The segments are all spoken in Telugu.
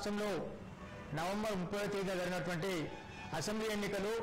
రాష్ట్రంలో నవంబర్ 30వ తేదీన జరిగినటువంటి అసెంబ్లీ ఎన్నికలు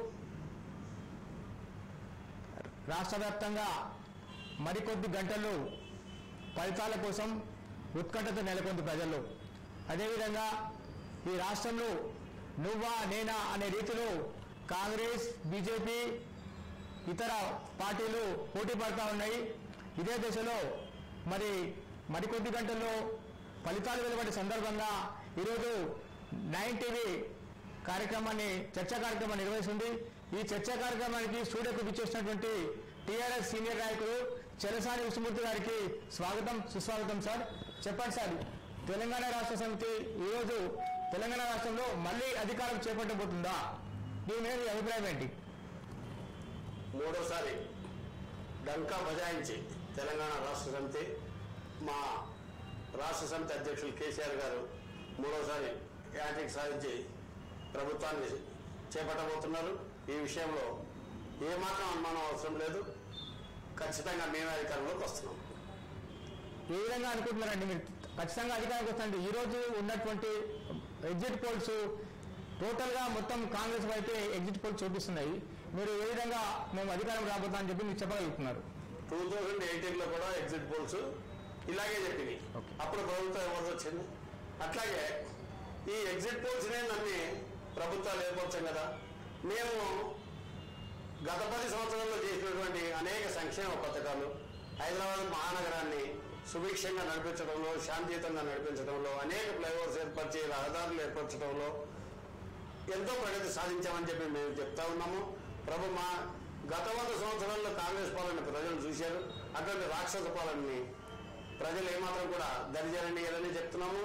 రాష్ట్ర వ్యాప్తంగా మరికొద్ది గంటల్లో ఫలితాల కోసం ఉత్కంఠత నెలకొంది ప్రజల్లో. అదేవిధంగా ఈ రాష్ట్రంలో నువ్వా నేనా అనే రీతిలో కాంగ్రెస్, బీజేపీ, ఇతర పార్టీలు పోటీ పడుతూ ఉన్నాయి. ఇదే దశలో మరికొద్ది గంటల్లో ఫలితాలు వెలువడే సందర్భంగా ఈరోజు 9 టీవీ చర్చా కార్యక్రమాన్ని నిర్వహిస్తుంది. ఈ చర్చా కార్యక్రమానికి స్టూడియోకు విచ్చేసినటువంటి టీఆర్ఎస్ సీనియర్ నాయకులు చలసాని విష్ణుమూర్తి గారికి స్వాగతం, సుస్వాగతం. సార్ చెప్పండి సార్, తెలంగాణ రాష్ట్ర సమితి ఈరోజు తెలంగాణ రాష్ట్రంలో మళ్ళీ అధికారం చేపట్టబోతుందా? దీని మీద అభిప్రాయం ఏంటి? మూడోసారి డంకా బజాయించి తెలంగాణ రాష్ట్ర సమితి మా రాష్ట్ర సమితి అధ్యక్షులు కేసీఆర్ గారు మూడోసారి హ్యాట్రిక్ సాధించి ప్రభుత్వాన్ని చేపట్టబోతున్నారు. ఈ విషయంలో ఏమాత్రం అనుమానం అవసరం లేదు. ఖచ్చితంగా మేమే అధికారంలోకి వస్తున్నాం. ఏ విధంగా అనుకుంటున్నారండి మీరు ఖచ్చితంగా అధికారానికి వస్తుంది? ఈరోజు ఉన్నటువంటి ఎగ్జిట్ పోల్స్ టోటల్గా మొత్తం కాంగ్రెస్ వైపే ఎగ్జిట్ పోల్స్ చూపిస్తున్నాయి. మీరు ఏ విధంగా మేము అధికారం రాబోతామని చెప్పి మీరు చెప్పగలుగుతున్నారు? 2018లో కూడా ఎగ్జిట్ పోల్స్ ఇలాగే చెప్పింది. అప్పుడు ప్రభుత్వం ఎవరు వచ్చింది? అట్లాగే ఈ ఎగ్జిట్ పోల్స్నే నమ్మి ప్రభుత్వాలు ఏర్పరచాం కదా. మేము గత 10 సంవత్సరాల్లో చేసినటువంటి అనేక సంక్షేమ పథకాలు హైదరాబాద్ మహానగరాన్ని సుభిక్షంగా నడిపించడంలో, శాంతియుతంగా నడిపించడంలో, అనేక ఫ్లైఓవర్స్ ఏర్పరిచి రహదారులు ఏర్పరచడంలో ఎంతో ప్రగతి సాధించామని చెప్పి మేము చెప్తా ఉన్నాము. మా గత 100 సంవత్సరాల్లో కాంగ్రెస్ పాలన ప్రజలు చూశారు. అటువంటి రాక్షస పాలనని ప్రజలు ఏమాత్రం కూడా దరిజారని ఏదని చెప్తున్నాము.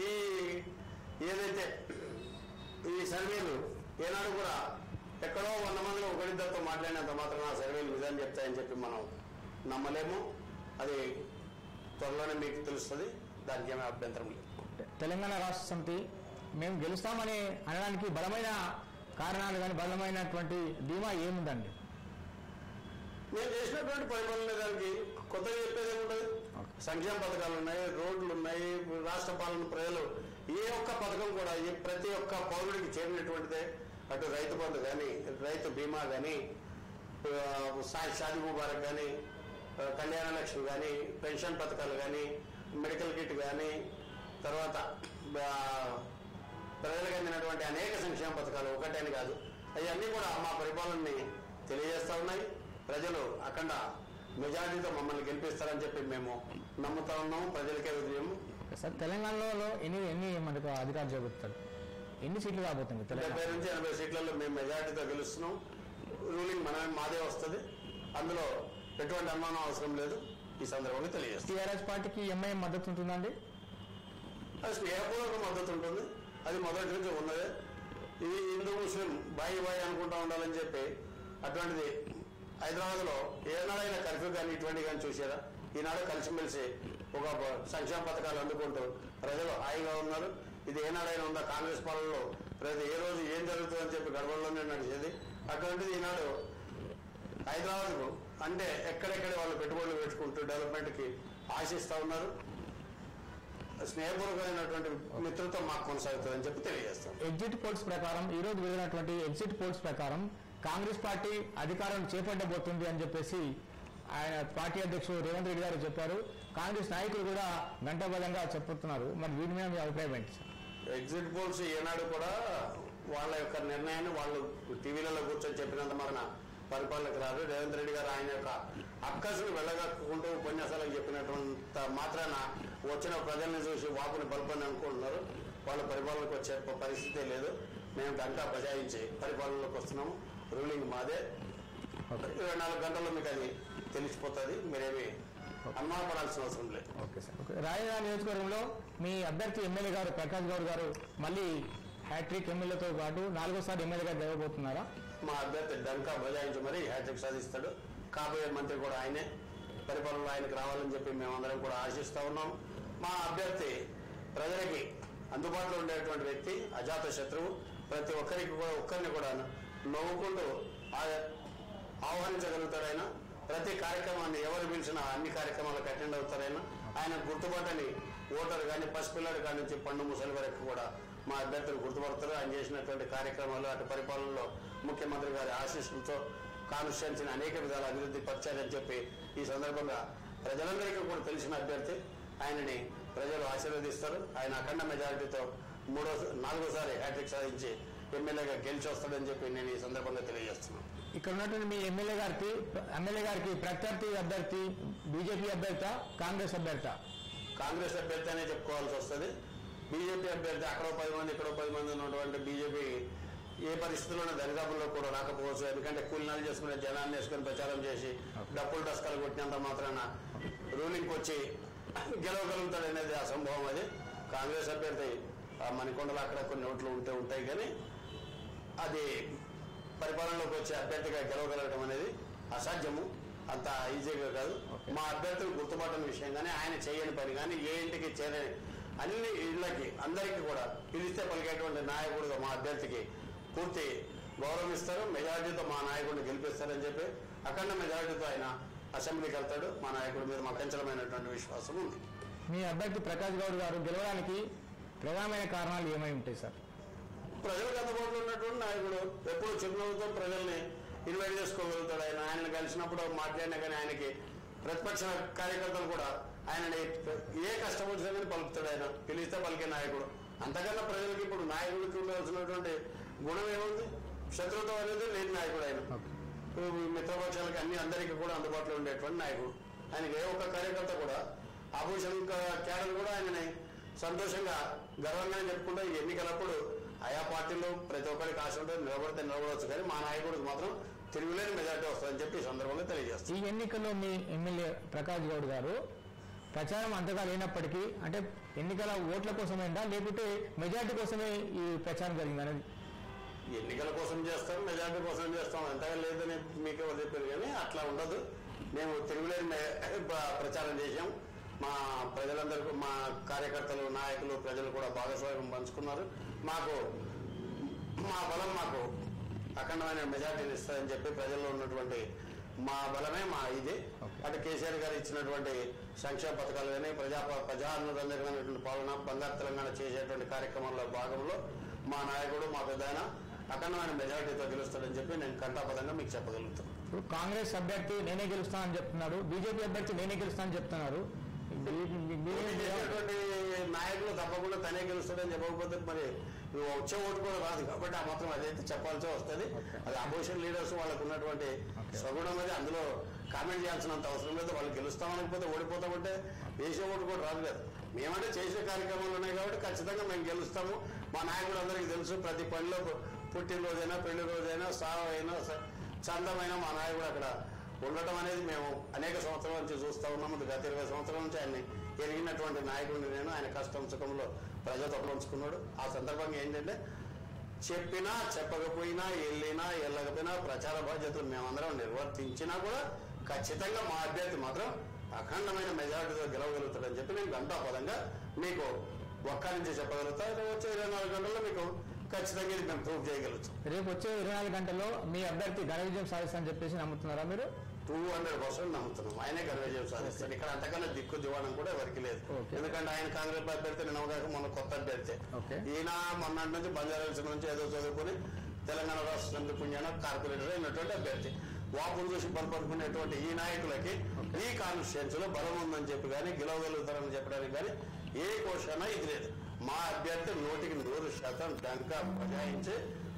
ఏదైతే ఈ సర్వేలు ఏనాడు కూడా ఎక్కడో 100 మందిలో ఒకరిద్దరితో మాట్లాడినంత మాత్రం ఆ సర్వేలు నిజం చెప్తాయని చెప్పి మనం నమ్మలేము. అది త్వరలోనే మీకు తెలుస్తుంది. దానికి ఏమీ అభ్యంతరం లేదు. తెలంగాణ రాష్ట్ర సమితి మేము గెలుస్తామని అనడానికి బలమైన కారణాలు కానీ బలమైనటువంటి ధీమా ఏముందండి? మేము చేసినటువంటి పరిపాలన దానికి కొత్తగా చెప్పేది ఏముంటుంది? సంక్షేమ పథకాలు ఉన్నాయి, రోడ్లు ఉన్నాయి, రాష్ట్ర పాలన ప్రజలు ఏ ఒక్క పథకం కూడా ప్రతి ఒక్క పౌరుడికి చేరినటువంటిదే. అటు రైతు బంధు కానీ, రైతు బీమా కానీ, షాదీ ముబారక్ కానీ, కళ్యాణ లక్ష్మి కానీ, పెన్షన్ పథకాలు కానీ, మెడికల్ కిట్ కానీ, తర్వాత ప్రజలకు అందినటువంటి అనేక సంక్షేమ పథకాలు ఒకటేని కాదు, అవన్నీ కూడా మా పరిపాలనని తెలియజేస్తా ఉన్నాయి. ప్రజలు అఖండ మెజారిటీతో మమ్మల్ని గెలిపిస్తారని చెప్పి మేము నమ్ముతా ఉన్నాము. ప్రజలకే విజయము. సార్, తెలంగాణలో ఎన్ని మనకు అధికారం చేపడతారు? ఎన్ని సీట్లు రాబోతుంది? 70 నుంచి 80 సీట్లలో మేము మెజారిటీతో గెలుస్తున్నాం. రూలింగ్ మాదే వస్తుంది. అందులో ఎటువంటి అనుమానం అవసరం లేదు. ఈ సందర్భంగా తెలియజేస్తాం. టీఆర్ఎస్ పార్టీకి ఎంఐఎం మద్దతు ఉంటుందండి? అది స్నేహపూర్వక మద్దతు ఉంటుంది. అది మొదటి నుంచి ఉన్నదే. ఇది హిందూ ముస్లిం బాయి అనుకుంటా ఉండాలని చెప్పి అటువంటిది హైదరాబాద్లో ఏనాడైనా కర్ఫ్యూ కానీ ఇటువంటి కానీ చూసారా? ఈనాడు కలిసిమెలిసి ఒక సంక్షేమ పథకాలు అందుకుంటూ ప్రజలు హాయిగా ఉన్నారు. ఇది ఏనాడైనా ఉందా? కాంగ్రెస్ పాలనలో ప్రతి ఏ రోజు ఏం జరుగుతుందని చెప్పి గడవల్లోనే నడిచేది. అటువంటిది ఈనాడు హైదరాబాద్కు అంటే ఎక్కడెక్కడ వాళ్ళు పెట్టుబడులు పెట్టుకుంటూ డెవలప్మెంట్కి ఆశిస్తూ ఉన్నారు. స్నేహపూర్వకమైనటువంటి మిత్రులతో మాకు కొనసాగుతుందని చెప్పి తెలియజేస్తాం. ఎగ్జిట్ పోల్స్ ప్రకారం ఈరోజు వెళ్ళినటువంటి ఎగ్జిట్ పోల్స్ ప్రకారం కాంగ్రెస్ పార్టీ అధికారం చేపట్టబోతుంది అని చెప్పేసి ఆయన పార్టీ అధ్యక్షుడు రేవంత్ రెడ్డి గారు చెప్పారు. కాంగ్రెస్ నాయకులు కూడా గంటాబద్ధంగా చెప్తున్నారు. మరి వీటి మీద మీ అభిప్రాయం ఏంటి సార్? ఎగ్జిట్ పోల్స్ ఏనాడు కూడా వాళ్ళ యొక్క నిర్ణయాన్ని వాళ్ళు టీవీలలో కూర్చొని చెప్పినంత మన పరిపాలనకు రాదు. రేవంత్ రెడ్డి గారు ఆయన యొక్క అక్కసును వెళ్ళగక్కుంటూ ఉపన్యాసాలకు చెప్పినటువంటి మాత్రాన వచ్చిన ప్రజల్ని చూసి వాపుని బల్పని అనుకుంటున్నారు. వాళ్ళ పరిపాలనకు వచ్చే పరిస్థితే లేదు. మేము గంటా బజాయించి పరిపాలనలోకి వస్తున్నాము. రూలింగ్ మాదే. 24 గంటల్లో మీకు అది తెలిసిపోతుంది. మీరేమి అనుమానపడాల్సిన అవసరం లేదు. Okay sir. రాజధాని నియోజకవర్గంలో మీ అభ్యర్థి ఎమ్మెల్యే గారు ప్రకాష్ గౌడ్ గారు మళ్ళీ హ్యాట్రిక్ ఎమ్మెల్యేతో పాటు 4వ ఎమ్మెల్యేగా గెలవబోతున్నారా? మా అభ్యర్థి డంకా బజాయించి మరి హ్యాట్రిక్ సాధిస్తాడు. కాబోయే మంత్రి కూడా ఆయనే. పరిపాలనలో ఆయనకు రావాలని చెప్పి మేమందరం కూడా ఆశిస్తూ ఉన్నాం. మా అభ్యర్థి ప్రజలకి అందుబాటులో ఉండేటువంటి వ్యక్తి, అజాత శత్రువు. ప్రతి ఒక్కరిని కూడా నవ్వుకుంటూ ఆహ్వానించగలుగుతారైనా. ప్రతి కార్యక్రమాన్ని ఎవరు పిలిచినా అన్ని కార్యక్రమాలకు అటెండ్ అవుతారైనా. ఆయన గుర్తుపట్టని ఓటర్ కానీ పసిపిల్లడు కాడి నుంచి పండు ముసలి వరకు కూడా మా అభ్యర్థులు గుర్తుపడతారు. ఆయన చేసినటువంటి కార్యక్రమాలు అటు పరిపాలనలో ముఖ్యమంత్రి గారి ఆశీస్సులతో కాన్స్టిట్యున్సీని అనేక విధాల అభివృద్ధి పరిచారని చెప్పి ఈ సందర్భంగా ప్రజలందరికీ కూడా తెలిసిన అభ్యర్థి. ఆయనని ప్రజలు ఆశీర్వదిస్తారు. ఆయన అఖండ మెజారిటీతో నాలుగోసారి హ్యాట్రిక్ సాధించి ఎమ్మెల్యేగా గెలిచి వస్తాడని చెప్పి నేను ఈ సందర్భంగా తెలియజేస్తున్నాను. ఇక్కడ ఉన్నటువంటి మీ ఎమ్మెల్యే గారికి ప్రత్యర్థి అభ్యర్థి బీజేపీ అభ్యర్థి, కాంగ్రెస్ అభ్యర్థి? కాంగ్రెస్ అభ్యర్థి అనే చెప్పుకోవాల్సి వస్తుంది. బీజేపీ అభ్యర్థి అక్కడో 10 మంది ఇక్కడో 10 మంది ఉన్నటువంటి బీజేపీ ఏ పరిస్థితుల్లోనే దరిదాపుల్లో కూడా రాకపోవచ్చు. ఎందుకంటే కూలినాలు చేసుకునే జనాన్ని వేసుకుని ప్రచారం చేసి డప్పులు డస్కాలు కొట్టినంత మాత్రాన రూలింగ్కి వచ్చి గెలవగలుగుతాడు అనేది అసంభవం. అది కాంగ్రెస్ అభ్యర్థి మణికొండలో అక్కడ కొన్ని ఓట్లు ఉంటాయి, కానీ అది పరిపాలనలోకి వచ్చే అభ్యర్థిగా గెలవగలగడం అనేది అసాధ్యము. అంత ఈజీగా కాదు. మా అభ్యర్థులు గుర్తుపట్టని విషయం కానీ ఆయన చేయని పని కానీ ఏ ఇంటికి చేరని అన్ని ఇళ్ళకి అందరికీ కూడా పిలిస్తే పలికేటువంటి నాయకుడుగా మా అభ్యర్థికి పూర్తి గౌరవం ఇస్తారు. మెజారిటీతో మా నాయకుడిని గెలిపిస్తారని చెప్పి అఖండ మెజారిటీతో ఆయన అసెంబ్లీకి వెళ్తాడు. మా నాయకుడి మీద మాకు అచంచలమైనటువంటి విశ్వాసం ఉంది. మీ అభ్యర్థి ప్రకాష్ గౌడ్ గారు గెలవడానికి ప్రధానమైన కారణాలు ఏమై ఉంటాయి సార్? ప్రజలకు అందుబాటులో ఉన్నటువంటి నాయకుడు, ఎప్పుడు చిరునవ్వుతో ప్రజల్ని ఇన్వైట్ చేసుకోగలుగుతాడు. ఆయనను కలిసినప్పుడు మాట్లాడినా కానీ ఆయనకి ప్రతిపక్ష కార్యకర్తలు కూడా ఆయనని ఏ కష్టం వచ్చినా కానీ పలుకుతాడు. ఆయన పిలిస్తే పలికే నాయకుడు. అంతకన్నా ప్రజలకి ఇప్పుడు నాయకుడికి ఉండవలసినటువంటి గుణం ఏముంది? శత్రుత్వం అనేది లేని నాయకుడు ఆయన. మిత్రపక్షాలకి అందరికీ కూడా అందుబాటులో ఉండేటువంటి నాయకుడు. ఆయనకి ఏ ఒక్క కార్యకర్త కూడా ఆభూషణ క్యాడర్ కూడా ఆయనని సంతోషంగా గర్వంగానే చెప్పుకుంటే ఈ ఎన్నికలప్పుడు ఆయా పార్టీలో ప్రతి ఒక్కరికి ఆశ ఉంటుంది, నిలబడవచ్చు. కానీ మా నాయకుడికి మాత్రం తిరుగులేని మెజార్టీ వస్తుందని చెప్పి ఈ సందర్భంగా తెలియజేస్తాం. ఈ ఎన్నికల్లో మీ ఎమ్మెల్యే ప్రకాష్ గౌడ్ గారు ప్రచారం అంతగా లేనప్పటికీ అంటే ఎన్నికల ఓట్ల కోసమేందా లేకపోతే మెజార్టీ కోసమే ఈ ప్రచారం జరిగింది అనేది? ఎన్నికల కోసం చేస్తాం, మెజార్టీ కోసం చేస్తాం, అంతగా లేదని మీకు ఎవరు చెప్పారు. కానీ అట్లా ఉండదు. మేము తిరుగులేని ప్రచారం చేశాం. మా ప్రజలందరికీ, మా కార్యకర్తలు, నాయకులు, ప్రజలు కూడా భాగస్వామ్యం పంచుకున్నారు. మాకు మా బలం మాకు అఖండమైన మెజార్టీని ఇస్తారని చెప్పి ప్రజల్లో ఉన్నటువంటి మా బలమే మా ఇది. అటు కేసీఆర్ గారు ఇచ్చినటువంటి సంక్షేమ పథకాలు కానీ ప్రజానురంజకమైనటువంటి పాలన, బంగారు తెలంగాణ చేసేటువంటి కార్యక్రమాల్లో భాగంలో మా నాయకుడు, మా పెద్దాయన అఖండమైన మెజార్టీతో గెలుస్తాడని చెప్పి నేను కంటాపదంగా మీకు చెప్పగలుగుతాను. ఇప్పుడు కాంగ్రెస్ అభ్యర్థి నేనే గెలుస్తానని చెప్తున్నారు, బీజేపీ అభ్యర్థి నేనే గెలుస్తానని చెప్తున్నారు. నాయకులు తప్పకుండా తనే గెలుస్తాడని చెప్పకపోతే మరి వచ్చే ఓటు కూడా రాదు. కాబట్టి ఆ మాత్రం అదైతే చెప్పాల్సి వస్తుంది. అది అపోజిషన్ లీడర్స్ వాళ్ళకు ఉన్నటువంటి సగుణం. అది అందులో కామెంట్ చేయాల్సినంత అవసరం లేదు. వాళ్ళు గెలుస్తామనకపోతే ఓడిపోతామంటే వేసే ఓటు కూడా రాదు కదా. మేమంటే చేసే కార్యక్రమాలు ఉన్నాయి కాబట్టి ఖచ్చితంగా మేము గెలుస్తాము. మా నాయకుడు అందరికీ తెలుసు. ప్రతి పనిలో పుట్టినరోజైనా, పెళ్లి రోజైనా, సావు అయినా, చందమైనా మా నాయకుడు అక్కడ ఉండటం అనేది మేము అనేక సంవత్సరాల నుంచి చూస్తూ ఉన్నాము. గత 20 సంవత్సరాల నుంచి ఆయన్ని ఎరిగినటువంటి నాయకుడిని నేను. ఆయన కష్టం సుఖంలో ప్రజలతో పంచుకున్నాడు. ఆ సందర్భంగా ఏంటంటే చెప్పినా చెప్పకపోయినా, వెళ్ళకపోయినా ప్రచార బాధ్యతలు మేమందరం నిర్వర్తించినా కూడా ఖచ్చితంగా మా అభ్యర్థి మాత్రం అఖండమైన మెజారిటీతో గెలవగలుగుతాడని చెప్పి నేను గంటాపదంగా మీకు ఒక్క నుంచి చెప్పగలుగుతా. వచ్చే 24 గంటల్లో మీకు ఖచ్చితంగా ఇది మేము ప్రూవ్ చేయగలుగుతాం. రేపు వచ్చే 24 గంటల్లో మీ అభ్యర్థి ఘన విజయం సాధిస్తారని చెప్పేసి నమ్ముతున్నారా మీరు? 200% నమ్ముతున్నాం. ఆయనే ఘన విజయం సాధిస్తాడు. ఇక్కడ అంతకన్నా దిక్కు దివాణం కూడా ఎవరికి లేదు. ఎందుకంటే ఆయన కాంగ్రెస్ అభ్యర్థి నమ్మకాక మొన్న కొత్త అభ్యర్థి. ఈయన మొన్నటి నుంచి బంజారాహిల్స్ నుంచి ఏదో చదువుకుని తెలంగాణ రాష్ట్ర సమితి పుణ్యాన కార్పొరేటర్ అయినటువంటి అభ్యర్థి. వాపులు చూసి బలపడుకునేటువంటి ఈ నాయకులకి ఈ కాన్స్టిట్యున్సీలో బలం ఉందని చెప్పి కానీ గెలవగలుగుతారని చెప్పడానికి కానీ ఏ క్వశ్చన్ ఇది లేదు. మా అభ్యర్థి 100% డంకా బజాయించి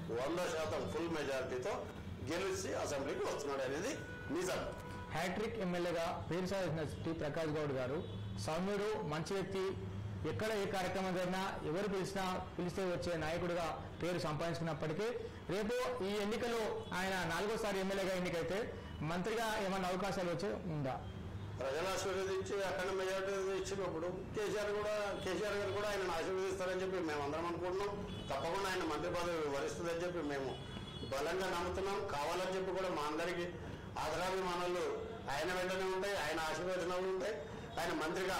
100% ఫుల్ మెజారిటీతో గెలిచి అసెంబ్లీకి వస్తున్నాడు అనేది నిజం. హ్యాట్రిక్ ఎమ్మెల్యేగా పేరు సాధించిన శ్రీ ప్రకాష్ గౌడ్ గారు సౌమ్యుడు, మంచి వ్యక్తి. ఎక్కడ ఏ కార్యక్రమం జరిగినా ఎవరు పిలిస్తే వచ్చే నాయకుడిగా పేరు సంపాదించుకున్నప్పటికీ రేపు ఈ ఎన్నికలో ఆయన 4వ ఎమ్మెల్యేగా ఎన్నికైతే మంత్రిగా ఏమన్నా అవకాశాలు వచ్చే ఉందా? ప్రజలు ఆశీర్వదించి అఖండ మెజార్టీ ఇచ్చినప్పుడు కేసీఆర్ గారు కూడా ఆయన ఆశీర్వదిస్తారని చెప్పి మేము అందరం అనుకుంటున్నాం. తప్పకుండా ఆయన మంత్రి పదవి వరిస్తుందని చెప్పి మేము బలంగా నమ్ముతున్నాం. కావాలని చెప్పి కూడా మా అందరికీ ఆదరాభిమానాలు ఆయన వెంటనే ఉంటాయి, ఆయన ఆశీర్వచనాలు ఉంటాయి. ఆయన మంత్రిగా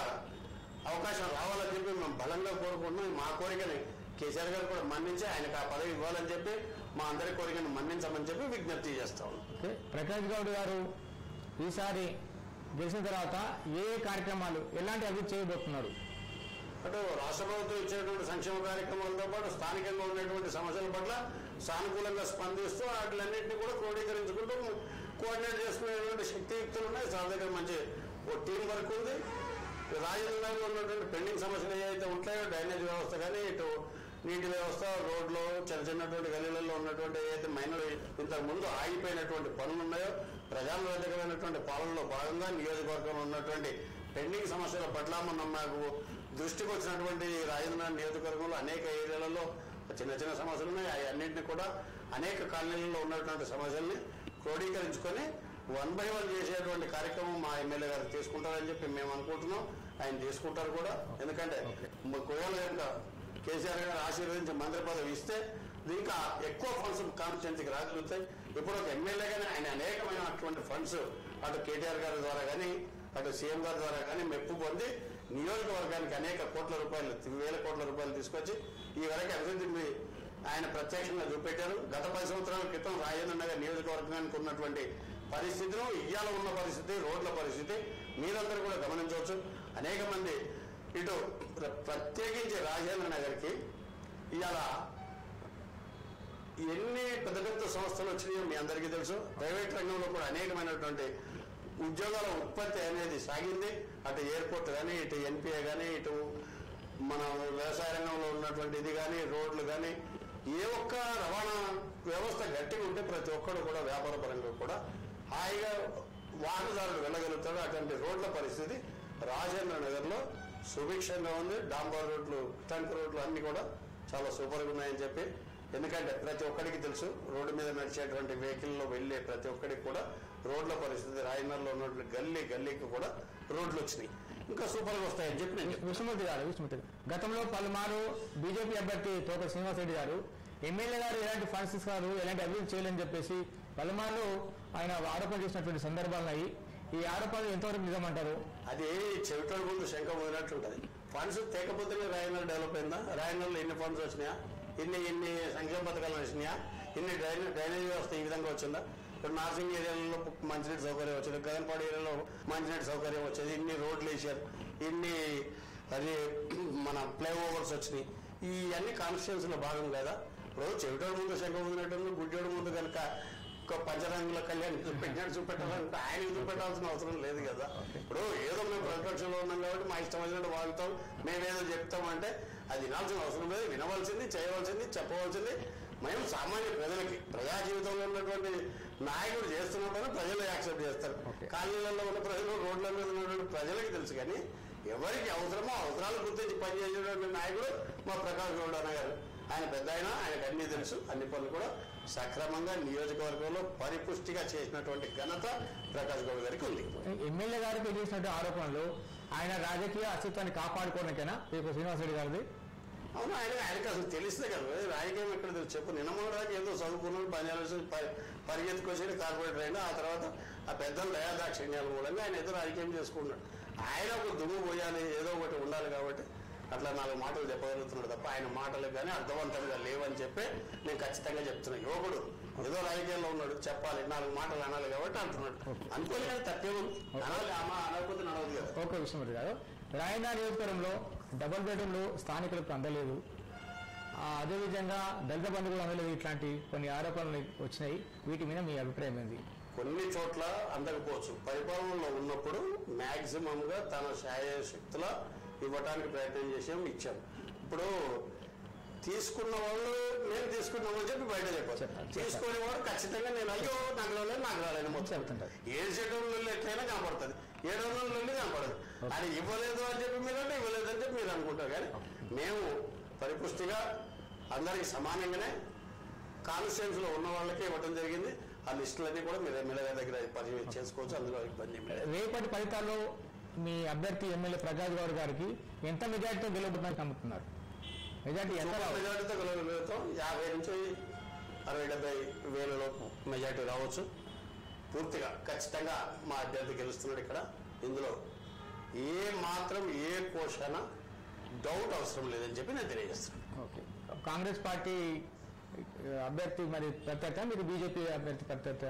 అవకాశం రావాలని చెప్పి మేము బలంగా కోరుకుంటున్నాం. మా కోరికని కేసీఆర్ గారు కూడా మన్నించి ఆయనకు ఆ పదవి ఇవ్వాలని చెప్పి మా అందరి కోరికను మన్నించమని చెప్పి విజ్ఞప్తి చేస్తాం. ప్రకాష్ గౌడ్ గారు ఈసారి గెలిచిన తర్వాత ఏ కార్యక్రమాలు, ఎలాంటి అభివృద్ధి చేయబోతున్నారు? అటు రాష్ట్ర ప్రభుత్వం ఇచ్చేటువంటి సంక్షేమ కార్యక్రమాలతో పాటు స్థానికంగా ఉన్నటువంటి సమస్యల పట్ల సానుకూలంగా స్పందిస్తూ వాటిలన్నింటినీ కూడా క్రోడీకరించుకుంటూ కోఆర్డినేట్ చేసుకునేటువంటి శక్తియుక్తులు ఉన్నాయి. చాలా దగ్గర మంచి టీం వర్క్ ఉంది. రాజధానిలో ఉన్నటువంటి పెండింగ్ సమస్యలు ఏవైతే ఉంటాయో డ్రైనేజ్ వ్యవస్థ కానీ, ఇటు నీటి వ్యవస్థ, రోడ్లు, చిన్న చిన్నటువంటి గలీలలో ఉన్నటువంటి ఏదైతే మైనర్ ఇంతకు ముందు ఆగిపోయినటువంటి పనులు ఉన్నాయో, ప్రజారోగ్యమైనటువంటి పాలనలో భాగంగా నియోజకవర్గంలో ఉన్నటువంటి పెండింగ్ సమస్యల పట్ల మాకు దృష్టికి వచ్చినటువంటి రాజధాని నియోజకవర్గంలో అనేక ఏరియాలలో చిన్న చిన్న సమస్యలు ఉన్నాయి. అన్నింటినీ కూడా అనేక కాలనీలలో ఉన్నటువంటి సమస్యల్ని క్రోడీకరించుకొని 1 by 1 చేసేటువంటి కార్యక్రమం మా ఎమ్మెల్యే గారు తీసుకుంటారని చెప్పి మేము అనుకుంటున్నాం. ఆయన తీసుకుంటారు కూడా. ఎందుకంటే కేవలం కేసీఆర్ గారు ఆశీర్వదించి మంత్రి పదవి ఇస్తే ఇంకా ఎక్కువ ఫండ్స్ కాన్స్టిట్యున్సీకి రాగలుగుతాయి. ఇప్పుడు ఒక ఎమ్మెల్యేగానే ఆయన అనేకమైనటువంటి ఫండ్స్ అటు కేటీఆర్ గారి ద్వారా కానీ, అటు సీఎం గారి ద్వారా కానీ మెప్పు పొంది నియోజకవర్గానికి అనేక కోట్ల రూపాయలు, 1000 కోట్ల రూపాయలు తీసుకొచ్చి ఈ వరకు అభివృద్ధిని ఆయన ప్రత్యక్షంగా చూపెట్టారు. గత 10 సంవత్సరాల క్రితం రాజేంద్ర నగర్ నియోజకవర్గానికి ఉన్నటువంటి పరిస్థితులు, ఇయ్యాల ఉన్న పరిస్థితి, రోడ్ల పరిస్థితి మీరందరూ కూడా గమనించవచ్చు. అనేక మంది ఇటు ప్రత్యేకించి రాజేంద్ర నగర్కి ఇవాళ ఎన్ని పెద్ద పెద్ద సంస్థలు వచ్చినాయో మీ అందరికీ తెలుసు. ప్రైవేట్ రంగంలో కూడా అనేకమైనటువంటి ఉద్యోగాల ఉత్పత్తి అనేది సాగింది. అటు ఎయిర్పోర్ట్ కానీ, ఇటు ఎన్పిఏ కానీ, ఇటు మన వ్యవసాయ రంగంలో ఉన్నటువంటి ఇది కానీ, రోడ్లు కానీ, ఏ ఒక్క రవాణా వ్యవస్థ గట్టిగా ఉంటే ప్రతి ఒక్కరు కూడా వ్యాపార పరంగా కూడా హాయిగా వాహనదారులు వెళ్ళగలుగుతాడు. అటువంటి రోడ్ల పరిస్థితి రాజేంద్ర నగర్లో సుభిక్షంగా ఉంది. డాంబర్ రోడ్లు, టంక్ రోడ్లు అన్ని కూడా చాలా సూపర్గా ఉన్నాయని చెప్పి, ఎందుకంటే ప్రతి ఒక్కరికి తెలుసు రోడ్డు మీద నడిచేటువంటి వెహికల్లో వెళ్ళే ప్రతి ఒక్కరికి కూడా రోడ్ల పరిస్థితి రాజేంద్రలో ఉన్నటువంటి గల్లీకి కూడా రోడ్లు వచ్చినాయి. ఇంకా సూపర్గా వస్తాయని చెప్పి నేను విష్ణుమూర్తి గారు గతంలో పలుమారు బీజేపీ అభ్యర్థి తోట శ్రీనివాసరెడ్డి గారు ఎమ్మెల్యే గారు ఎలాంటి ఫండ్స్ ఇస్తారు, ఎలాంటి అభివృద్ధి చేయాలని చెప్పేసి పలుమార్లు ఆయన ఆరోపణ చేసినటువంటి సందర్భాలున్నాయి. ఈ ఆరోపణలు ఎంతవరకు నిజమంటారు? అది చెవిటోడు ముందు శంఖ పోయినట్టు ఉంటుంది. ఫండ్స్ తేకపోతేనే రాజేంద్ర డెవలప్ అయిందా? రాజేంద్రలో ఎన్ని ఫండ్స్ వచ్చినాయా, ఎన్ని సంక్షేమ పథకాలు వచ్చినాయా, ఎన్ని డ్రైనేజ్ వ్యవస్థ ఈ విధంగా వచ్చిందా? ఇప్పుడు నార్సింగ్ ఏరియాలో మంచినీటి సౌకర్యం వచ్చింది, గగన్పాడు ఏరియాలో మంచినీటి సౌకర్యం వచ్చేది, ఇన్ని రోడ్లు వేసారు, ఇన్ని అది మన ఫ్లైఓవర్స్ వచ్చినాయి. ఇవన్నీ కాన్స్టిట్యున్సీలో భాగం కదా. ఇప్పుడు చెవిటోడు ముందు శంఖ పోయినట్టు గుడ్డోడు ముందు కనుక ఒక పంచరంగుల కళ్యాణ్ చూపెట్టాలంటే ఆయనకి చూపెట్టాల్సిన అవసరం లేదు కదా. ఇప్పుడు ఏదో మేము ప్రతిపక్షంలో ఉన్నాం కాబట్టి మా ఇష్టం వచ్చినట్టు వాగుతాం, మేమేదో చెప్తామంటే అది వినాల్సిన అవసరం లేదు. వినవలసింది, చేయవలసింది, చెప్పవలసింది మేము సామాన్య ప్రజలకి, ప్రజా జీవితంలో ఉన్నటువంటి నాయకుడు చేస్తున్నప్పుడు ప్రజలు యాక్సెప్ట్ చేస్తారు. కాలనీలలో ఉన్న ప్రజలు, రోడ్ల మీద ఉన్నటువంటి ప్రజలకి తెలుసు. కానీ ఎవరికి అవసరమో అవసరాలు గుర్తించి పనిచేసేటువంటి నాయకుడు మా ప్రకాష్ గౌడ్ అన్న గారు. ఆయన పెద్ద ఆయనకు అన్ని తెలుసు. అన్ని పనులు కూడా సక్రమంగా నియోజకవర్గంలో పరిపుష్టిగా చేసినటువంటి ఘనత ప్రకాష్ గౌడ్ గారికి ఉంది. ఎమ్మెల్యే గారికి చేసినటువంటి ఆరోపణలు ఆయన రాజకీయ అస్తిత్వాన్ని కాపాడుకోవడానికైనా శ్రీనివాసరెడ్డి గారిది? అవును, ఆయనకి అసలు తెలిస్తే కదా రాజకీయం ఎక్కడ తెలుసు చెప్పు. నిన్నమోడానికి ఏదో చదువుకున్నాడు, పనిచేయాల్సి పరిగెత్తుకొచ్చి కార్పొరేటర్ అయినా ఆ తర్వాత ఆ పెద్దల దయాదాక్షిణ్యాల మూలంగా ఆయన ఏదో రాజకీయం చేసుకున్నాడు. ఆయన ఒక దుమ్ము పోయాలి, ఏదో ఒకటి ఉండాలి కాబట్టి అట్లా 4 మాటలు చెప్పగలుగుతున్నాడు తప్ప ఆయన మాటలు కానీ అర్థవంతంగా లేవని చెప్పి నేను ఖచ్చితంగా చెప్తున్నా. యువకుడు ఏదో రాజకీయాల్లో ఉన్నాడు, చెప్పాలి, 4 మాటలు అనాలి కాబట్టి అంటున్నాడు. అనుకోలేదు తప్పేమో అనాలి, అనకపోతే నడవదు కదా. ఓకే విష్ణుమూర్తి గారు, రాయనా నియోజకవర్గంలో డబుల్ బెడ్రూమ్లు స్థానికులకు అందలేదు, అదేవిధంగా దళిత బంధు కూడా అందలేదు, ఇట్లాంటి కొన్ని ఆరోపణలు వచ్చినాయి. వీటి మీద మీ అభిప్రాయం ఏంది? కొన్ని చోట్ల అందకపోవచ్చు. పరిపాలనలో ఉన్నప్పుడు మాక్సిమం గా తన శాయశక్తుల ఇవ్వటానికి ప్రయత్నం చేసాం, ఇచ్చాం. ఇప్పుడు తీసుకున్న వాళ్ళు నేను తీసుకున్నామని చెప్పి బయట చెప్పారు. తీసుకునే వాడు ఖచ్చితంగా నేను అయ్యో నాకు రాలేదు మొత్తం చెప్తుంటారు. 7 షెడ్యూల్ ఎట్లయినా కనపడుతుంది, 700 కనపడదు. అది ఇవ్వలేదు అని చెప్పి మీరంటే ఇవ్వలేదు అని చెప్పి మీరు అనుకుంటారు. కానీ మేము పరిపుష్టిగా అందరికి సమానంగానే కాన్స్టిట్యున్సీలో ఉన్న వాళ్ళకే ఇవ్వడం జరిగింది. ఆ లిస్టులన్నీ కూడా మీరు ఎమ్మెల్యే గారి దగ్గర పరిశీలన చేసుకోవచ్చు, అందులో ఇబ్బంది. రేపటి ఫలితాల్లో మీ అభ్యర్థి ఎమ్మెల్యే ప్రకాష్ గౌడ్ గారికి ఎంత మెజార్టీతో గెలుపుతుందని నమ్ముతున్నారు? మెజార్టీ ఎంత? మెజార్టీతో గెలవగలుగుతాం. 50 నుంచి 60-70 వేలలోపు మెజార్టీ రావచ్చు. పూర్తిగా ఖచ్చితంగా మా అభ్యర్థి గెలుస్తున్నాడు. ఇక్కడ ఇందులో ఏ మాత్రం ఏ కోశాన డౌట్ అవసరం లేదని చెప్పి నేను తెలియజేస్తున్నాను. ఓకే, కాంగ్రెస్ పార్టీ అభ్యర్థి మరి ప్రత్యర్థ, మీరు బీజేపీ అభ్యర్థి ప్రత్యర్థ?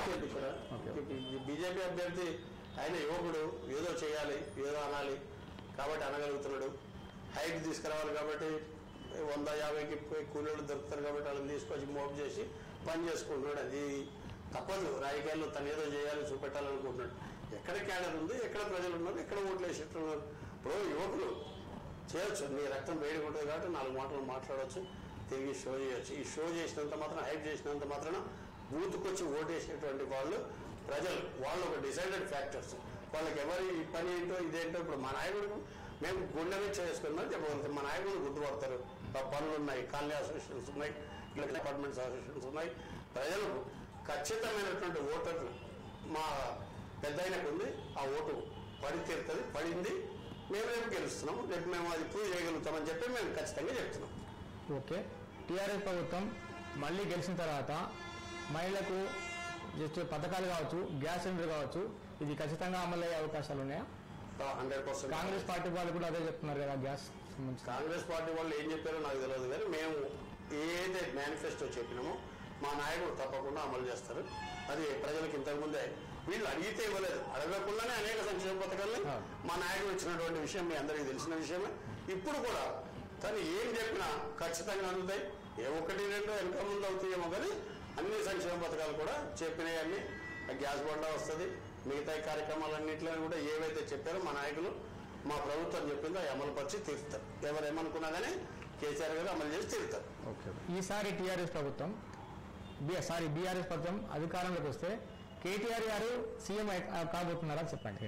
బీజేపీ అభ్యర్థి ఆయన యువకుడు, ఏదో చేయాలి, ఏదో అనాలి, కాబట్టి అనగలుగుతున్నాడు. హైట్ తీసుకురావాలి కాబట్టి 150కి కూలీలు దొరుకుతారు కాబట్టి వాళ్ళని తీసుకొచ్చి మోపు చేసి పని చేసుకుంటున్నాడు. అది తప్పదు. రాజకీయాల్లో తను ఏదో చేయాలి చూపెట్టాలనుకుంటున్నాడు. ఎక్కడ క్యాడర్ ఉంది, ఎక్కడ ప్రజలు ఉన్నారు, ఎక్కడ ఓట్లు వేసేట్టున్నారు. ఇప్పుడు యువకులు చేయొచ్చు, నీ రక్తం వేడిగా ఉంటుంది కాబట్టి 4 మాటలు మాట్లాడవచ్చు, తిరిగి షో చేయొచ్చు. ఈ షో చేసినంత మాత్రం, హైప్ చేసినంత మాత్రం బూత్కొచ్చి ఓటేసేటువంటి వాళ్ళు ప్రజలు, వాళ్ళు ఒక డిసైడెడ్ ఫ్యాక్టర్స్. వాళ్ళకి ఎవరి పని ఏంటో ఇదేంటో ఇప్పుడు మా నాయకుడు మేము గుండె మీద చేసుకున్నామని చెప్పగలుగుతాం. మా నాయకుడు గుర్తుపడతారు. పనులు ఉన్నాయి, కాలనీ అసోసియేషన్స్ ఉన్నాయి, అపార్ట్మెంట్స్ అసోసియేషన్స్ ఉన్నాయి. ప్రజలకు ఖచ్చితమైనటువంటి ఓటర్లు మా పెద్ద ఆయనకు ఉంది. ఆ ఓటు పడి తీరుతుంది, పడింది. మేము రేపు గెలుస్తున్నాము, రేపు మేము అది ప్రూవ్ చేయగలుగుతామని చెప్పి మేము ఖచ్చితంగా చెప్తున్నాం. ఓకే, టీఆర్ఎస్ ప్రభుత్వం మళ్ళీ గెలిచిన తర్వాత మహిళలకు జస్ట్ పథకాలు కావచ్చు, గ్యాస్ సిలిండర్ కావచ్చు, ఇది ఖచ్చితంగా అమలు అయ్యే అవకాశాలు ఉన్నాయా? 100%. కాంగ్రెస్ పార్టీ వాళ్ళు కూడా అదే చెప్తున్నారు కదా గ్యాస్ సంబంధించి. కాంగ్రెస్ పార్టీ వాళ్ళు ఏం చెప్పారో నాకు తెలియదు, కానీ మేము ఏదైతే మేనిఫెస్టో చెప్పినామో మా నాయకుడు తప్పకుండా అమలు చేస్తారు. అది ప్రజలకు ఇంతకుముందే వీళ్ళు అడిగితే ఇవ్వలేదు, అడగకుండానే అనేక సంక్షేమ పథకాలని మా నాయకుడు ఇచ్చినటువంటి విషయం మీ అందరికీ తెలిసిన విషయమే. ఇప్పుడు కూడా తను ఏం చెప్పినా ఖచ్చితంగా అందుతాయి. ఏ 1-2 వెనక ముందు అవుతాయేమో కానీ అన్ని సంక్షేమ పథకాలు కూడా చెప్పినవన్నీ. గ్యాస్ బండ వస్తుంది, మిగతా కార్యక్రమాలన్నింటిలో కూడా ఏవైతే చెప్పారో మా నాయకులు, మా ప్రభుత్వం చెప్పిందో అవి అమలుపరిచి తీరుతారు. ఎవరేమనుకున్నా కానీ కేసీఆర్ గారు అమలు చేసి తీరుతారు. ఈసారి టీఆర్ఎస్ ప్రభుత్వం బీఆర్ఎస్ ప్రభుత్వం అధికారంలోకి వస్తే కేటీఆర్ గారు సీఎం కాబోతున్నారా చెప్పండి.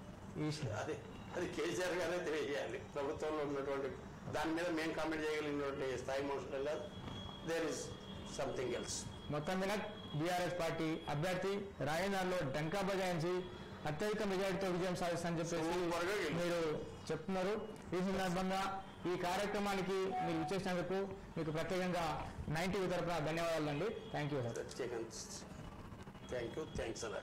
అది కేసీఆర్ గారే తెలియజేయాలి. ప్రభుత్వంలో ఉన్నటువంటి దాని మీద మేము కామెంట్ చేయగలిగినటువంటి స్థాయి మనుషులు లేదు. There is something else. మొత్తం మీద బీఆర్ఎస్ పార్టీ అభ్యర్థి రాయనార్లో డంకా బజాయించి అత్యధిక మెజారిటీతో విజయం సాధిస్తారని చెప్పేసి మీరు చెప్తున్నారు. ఈ సందర్భంగా ఈ కార్యక్రమానికి మీరు ఇచ్చేసినందుకు మీకు ప్రత్యేకంగా 90 తరఫున ధన్యవాదాలు అండి. Thank you sir. Thank you, thanks అలా.